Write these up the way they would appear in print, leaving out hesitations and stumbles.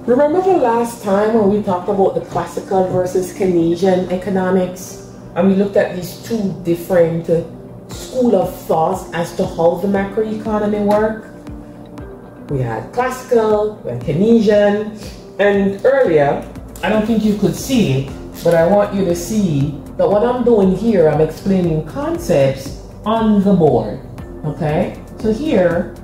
Remember the last time when we talked about the classical versus Keynesian economics? And we looked at these two different schools of thoughts as to how the macroeconomy work? We had classical, we had Keynesian, and earlier, I don't think you could see it, but I want you to see that what I'm doing here, I'm explaining concepts on the board, okay? So here,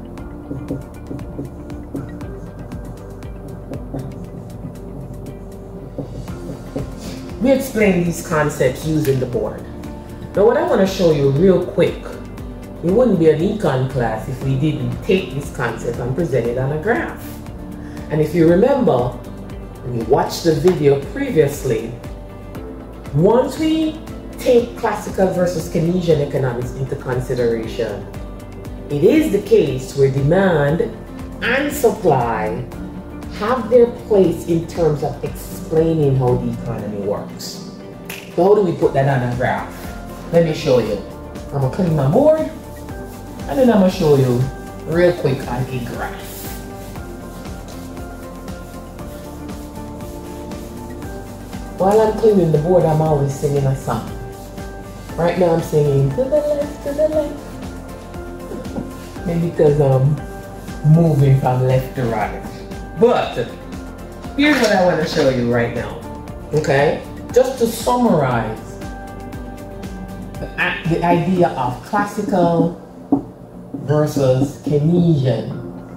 we explain these concepts using the board. Now what I want to show you real quick, it wouldn't be an econ class if we didn't take this concept and present it on a graph. And if you remember, when you watched the video previously, once we take classical versus Keynesian economics into consideration, it is the case where demand and supply have their place in terms of explaining how the economy works. So how do we put that on a graph? Let me show you. I'm gonna clean my board, and then I'm gonna show you real quick on a graph. While I'm cleaning the board, I'm always singing a song. Right now I'm singing to the left, to the left. Maybe because I'm moving from left to right. But here's what I want to show you right now. Okay? Just to summarize the idea of classical versus Keynesian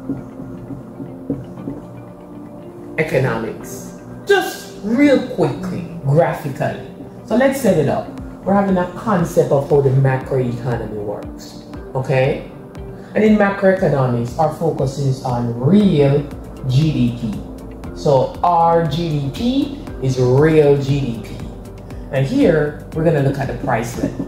economics. Just real quickly, graphically. So let's set it up. We're having a concept of how the macroeconomy works. Okay? And in macroeconomics, our focus is on real GDP. So our GDP is real GDP. And here, we're going to look at the price level.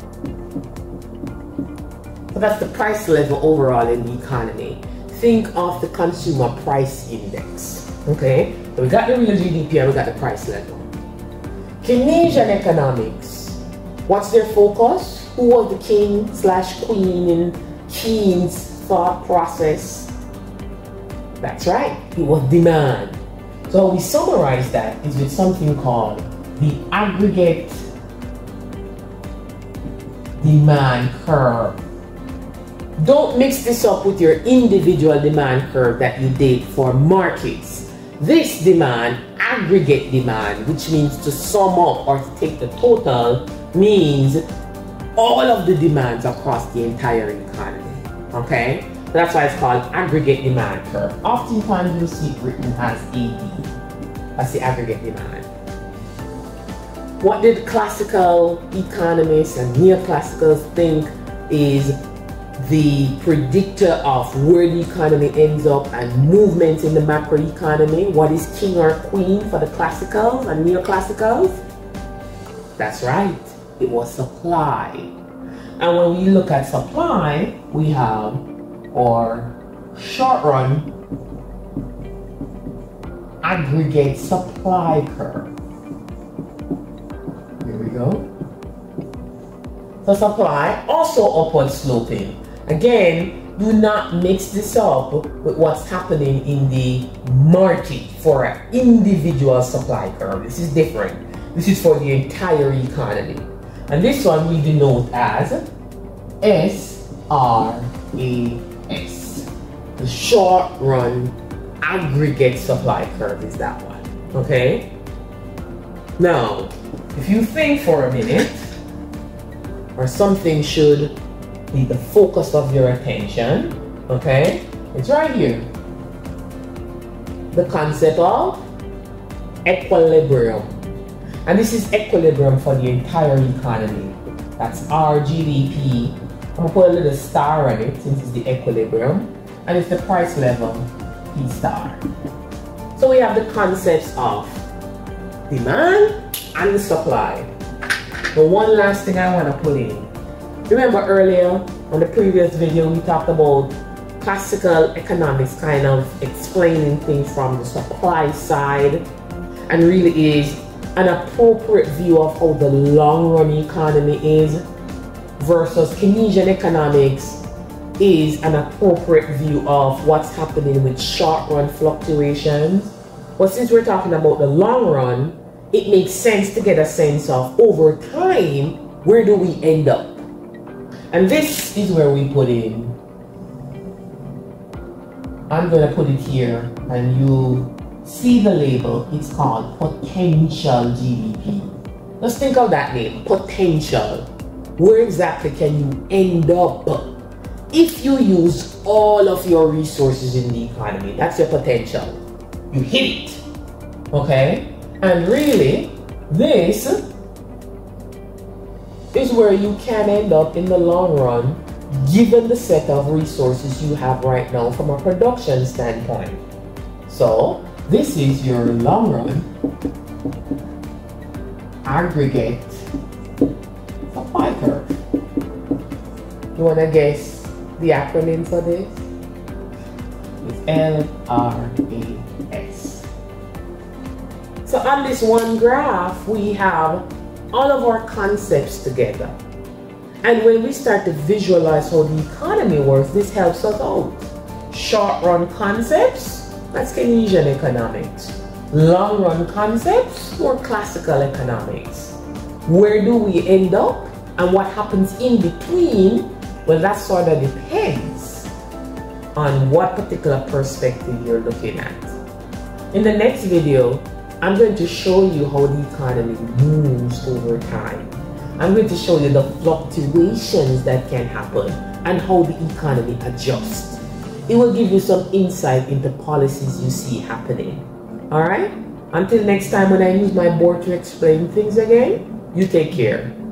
So that's the price level overall in the economy. Think of the consumer price index. Okay? So we got the real GDP and we got the price level. Keynesian economics. What's their focus? Who was the king/queen in Keynes' thought process? That's right, it was demand. So we summarize that is with something called the aggregate demand curve. Don't mix this up with your individual demand curve that you did for markets. This demand, aggregate demand, which means to sum up or to take the total, means all of the demands across the entire economy. Okay? That's why it's called aggregate demand curve. Oftentimes you see it written as AD. That's the aggregate demand. What did classical economists and neoclassicals think is the predictor of where the economy ends up and movements in the macroeconomy? What is king or queen for the classicals and neoclassicals? That's right, it was supply. And when we look at supply, we have our short run aggregate supply curve. Here we go. So supply, also upward sloping. Again, do not mix this up with what's happening in the market for an individual supply curve. This is different. This is for the entire economy. And this one we denote as SRAS. The short run aggregate supply curve is that one. Okay? Now, if you think for a minute, or something should be the focus of your attention, okay? It's right here. The concept of equilibrium. And this is equilibrium for the entire economy. That's our GDP. I'm gonna put a little star on it since it's the equilibrium. And it's the price level, P star. So we have the concepts of demand and supply. But one last thing I want to put in. Remember earlier on the previous video we talked about classical economics kind of explaining things from the supply side and really is an appropriate view of how the long run economy is versus Keynesian economics is an appropriate view of what's happening with short run fluctuations. But since we're talking about the long run, it makes sense to get a sense of over time, where do we end up? And this is where we put in, I'm going to put it here and you see the label. It's called potential GDP. Let's think of that name, potential. Where exactly can you end up if you use all of your resources in the economy? That's your potential. You hit it, okay? And really, this is where you can end up in the long run, given the set of resources you have right now from a production standpoint. So this is your long run aggregate supply curve. You want to guess the acronym for this? It's LRAS. So on this one graph, we have all of our concepts together. And when we start to visualize how the economy works, this helps us out. Short-run concepts, that's Keynesian economics. Long-run concepts, more classical economics. Where do we end up? And what happens in between? Well, that sort of depends on what particular perspective you're looking at. In the next video, I'm going to show you how the economy moves over time. I'm going to show you the fluctuations that can happen and how the economy adjusts. It will give you some insight into policies you see happening. Alright? Until next time when I use my board to explain things again, you take care.